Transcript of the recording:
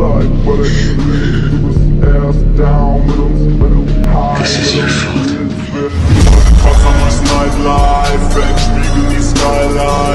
Das ist ihr Schuld. Wasser durch Nightlife, Wegspiegel die Skyline.